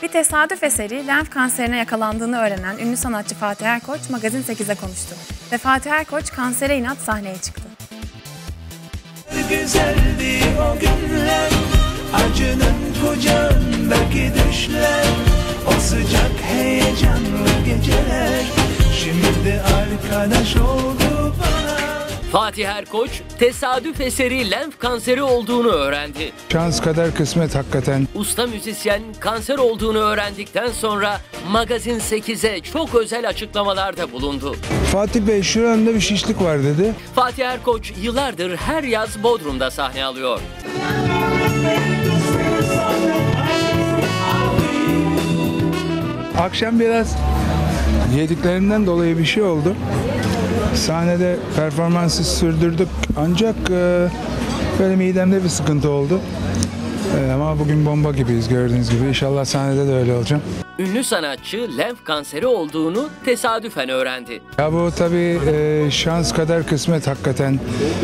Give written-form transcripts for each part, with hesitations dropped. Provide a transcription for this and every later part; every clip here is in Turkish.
Bir tesadüf eseri lenf kanserine yakalandığını öğrenen ünlü sanatçı Fatih Erkoç Magazin 8'e konuştu. Ve Fatih Erkoç kansere inat sahneye çıktı. Güzeldi o günler, acının kucağındaki düşler, o sıcak heyecanlı geceler, şimdi arkadaş oldu bana. Fatih Erkoç tesadüf eseri lenf kanseri olduğunu öğrendi. Şans kadar kısmet hakikaten. Usta müzisyen kanser olduğunu öğrendikten sonra Magazin 8'e çok özel açıklamalarda bulundu. Fatih Bey şuramda bir şişlik var dedi. Fatih Erkoç yıllardır her yaz Bodrum'da sahne alıyor. Akşam biraz yediklerimden dolayı bir şey oldu. Sahnede performansı sürdürdük ancak böyle midemde bir sıkıntı oldu. Ama bugün bomba gibiyiz gördüğünüz gibi. İnşallah sahnede de öyle olacağım. Ünlü sanatçı lenf kanseri olduğunu tesadüfen öğrendi. Ya bu tabii şans kadar kısmet hakikaten.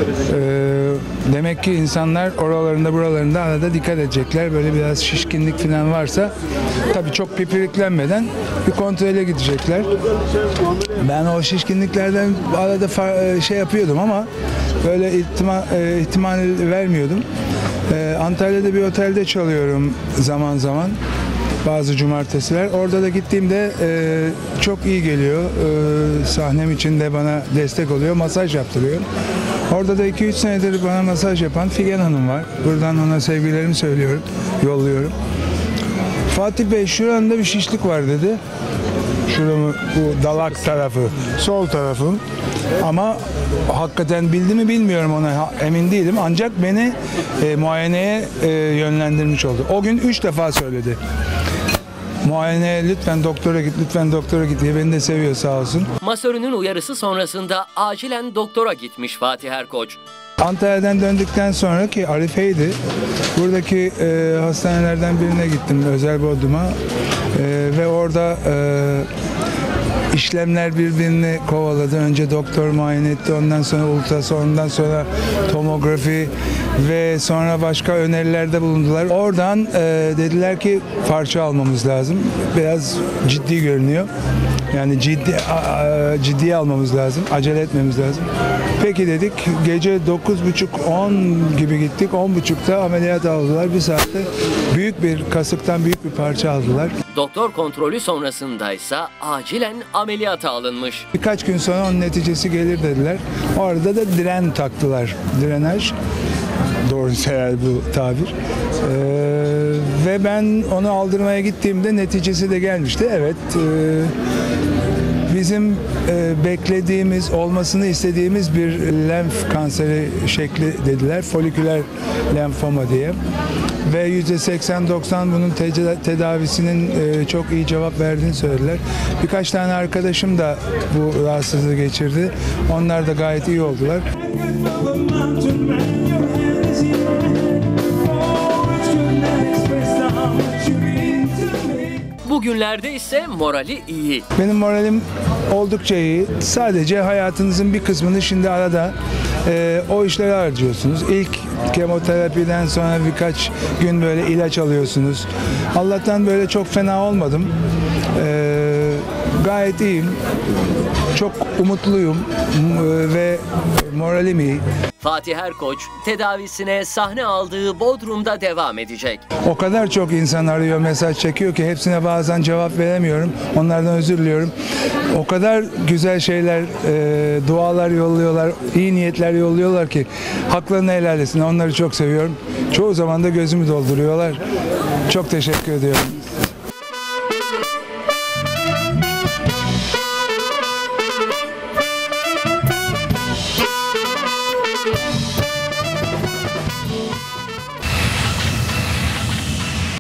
Demek ki insanlar oralarında buralarında arada dikkat edecekler. Böyle biraz şişkinlik falan varsa tabii çok pipiriklenmeden bir kontrole gidecekler. Ben o şişkinliklerden arada şey yapıyordum ama böyle ihtimal vermiyordum. Antalya'da bir otelde çalıyorum zaman zaman. Bazı cumartesiler. Orada da gittiğimde çok iyi geliyor. Sahnem için de bana destek oluyor. Masaj yaptırıyor. Orada da 2-3 senedir bana masaj yapan Figen Hanım var. Buradan ona sevgilerimi söylüyorum, yolluyorum. Fatih Bey şuramda bir şişlik var dedi. Şuramı, bu dalak tarafı, sol tarafım. Ama hakikaten bildi mi bilmiyorum, ona emin değilim. Ancak beni muayeneye yönlendirmiş oldu. O gün 3 defa söyledi. Muayeneye lütfen doktora git, lütfen doktora git diye, beni de seviyor sağ olsun. Masörünün uyarısı sonrasında acilen doktora gitmiş Fatih Erkoç. Antalya'dan döndükten sonra ki Arife'ydi. Buradaki hastanelerden birine gittim, özel Bodrum'a. Ve orada işlemler birbirini kovaladı. Önce doktor muayene etti, ondan sonra ultrason, ondan sonra tomografi ve sonra başka önerilerde bulundular. Oradan dediler ki parça almamız lazım. Biraz ciddi görünüyor. Yani ciddiye almamız lazım. Acele etmemiz lazım. Peki dedik. Gece 9.30-10 gibi gittik. 10.30'da ameliyat aldılar. Bir saatte büyük bir kasıktan büyük bir parça aldılar. Doktor kontrolü sonrasındaysa acilen ameliyata alınmış. Birkaç gün sonra onun neticesi gelir dediler. O arada da diren taktılar. Drenaj. Doğrusu eğer bu tabir. Ve ben onu aldırmaya gittiğimde neticesi de gelmişti. Evet. Bizim beklediğimiz, olmasını istediğimiz bir lenf kanseri şekli dediler. Foliküler lenfoma diye. Ve %80-90 bunun tedavisinin çok iyi cevap verdiğini söylediler. Birkaç tane arkadaşım da bu rahatsızlığı geçirdi. Onlar da gayet iyi oldular. Bugünlerde ise morali iyi. Benim moralim oldukça iyi. Sadece hayatınızın bir kısmını şimdi arada o işlere harcıyorsunuz. İlk kemoterapiden sonra birkaç gün böyle ilaç alıyorsunuz. Allah'tan böyle çok fena olmadım. Gayet iyiyim. Çok umutluyum ve moralim iyi. Fatih Erkoç tedavisine sahne aldığı Bodrum'da devam edecek. O kadar çok insan arıyor, mesaj çekiyor ki hepsine bazen cevap veremiyorum. Onlardan özür diliyorum. O kadar güzel şeyler, dualar yolluyorlar, iyi niyetler yolluyorlar ki haklarını helal etsin. Onları çok seviyorum. Çoğu zaman da gözümü dolduruyorlar. Çok teşekkür ediyorum.